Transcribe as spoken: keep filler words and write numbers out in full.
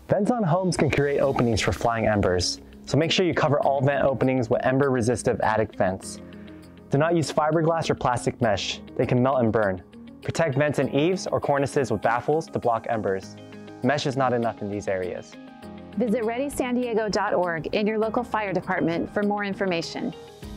Vents on homes can create openings for flying embers, so make sure you cover all vent openings with ember-resistive attic vents. Do not use fiberglass or plastic mesh. They can melt and burn. Protect vents and eaves or cornices with baffles to block embers. Mesh is not enough in these areas. Visit ready san diego dot org in your local fire department for more information.